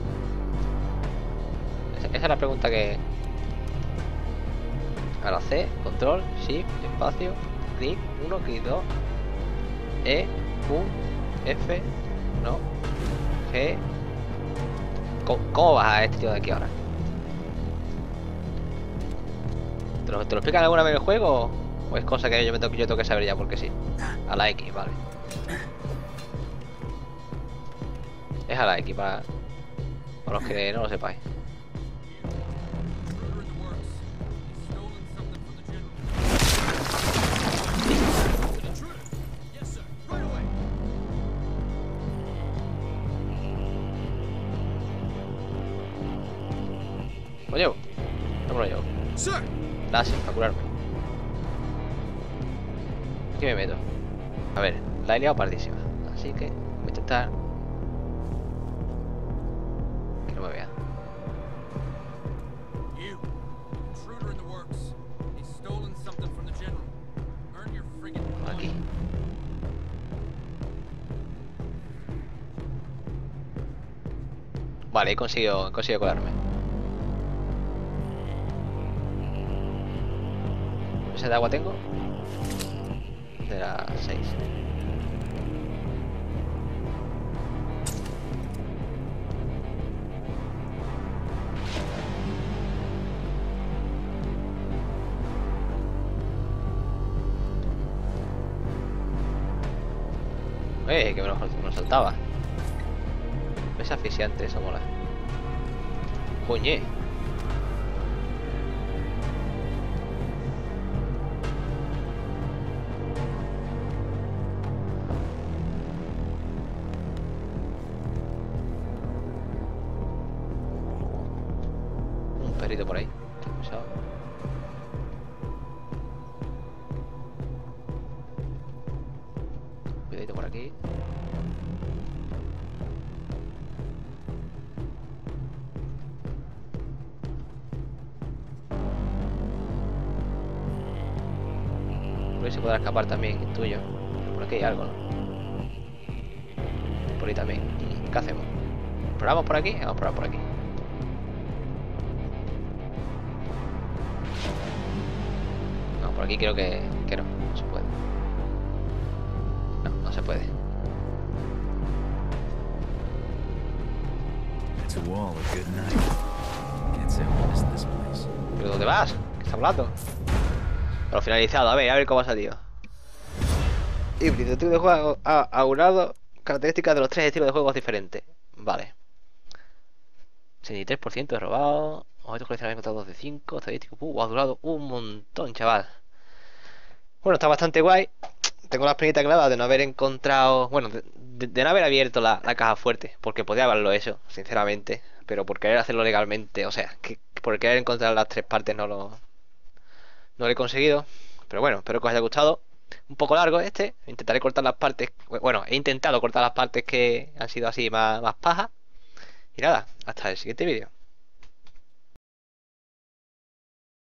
Speaker 1: Esa, esa es la pregunta que... Ahora C, control, shift, espacio, clic uno, clic dos, E, Q, F, no, G. ¿Cómo, cómo baja este tío de aquí ahora? ¿Te lo, te lo explican alguna vez en el juego? ¿O es cosa que yo, me tengo, yo tengo que saber ya porque sí? A la X, vale. Es a la X para, para los que no lo sepáis. ¿Lo llevo? No me lo llevo. Gracias, para curarme. Aquí me meto. A ver, la he liado pardísima. Así que voy a intentar que no me vea.
Speaker 6: You, intruder in the works. He's stolen something from the general. Earn your friggin'
Speaker 1: Por aquí. Vale, he conseguido, he conseguido colarme. ¿Esa de agua tengo? De las seis. Eh, que me lo, me lo saltaba. Es asfixiante, eso mola. Coñe. Un perrito por ahí. Cuidado. Cuidadito por aquí. Por ahí se podrá escapar también, el tuyo. Por aquí hay algo, ¿no? Por ahí también. ¿Qué hacemos? ¿Probamos por aquí? Vamos a probar por aquí. No, por aquí creo que, que no. No se puede. No, no se puede.
Speaker 7: To all a good night. Can't say I missed this place.
Speaker 1: ¿Pero dónde vas? ¿Qué estás hablando? Lo finalizado, a ver, a ver cómo ha salido. Híbrido, estilo de juego a- aunado, características de los tres estilos de juegos diferentes. Vale. sesenta y tres por ciento de robado. Objetos coleccionables encontrados de cinco. Estadístico. Uh, ha durado un montón, chaval. Bueno, está bastante guay. Tengo la espinita clavada de no haber encontrado... Bueno, de, de- de no haber abierto la, la caja fuerte. Porque podía haberlo hecho, sinceramente. Pero por querer hacerlo legalmente, o sea, que que por querer encontrar las tres partes no lo, no lo he conseguido. Pero bueno, espero que os haya gustado. Un poco largo este. Intentaré cortar las partes. Bueno, he intentado cortar las partes que han sido así más, más pajas. Y nada, hasta el siguiente vídeo.